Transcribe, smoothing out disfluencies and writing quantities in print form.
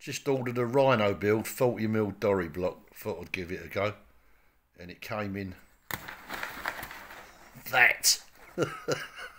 Just ordered a Rhinobuild 40mm Dori block. Thought I'd give it a go. And it came in that.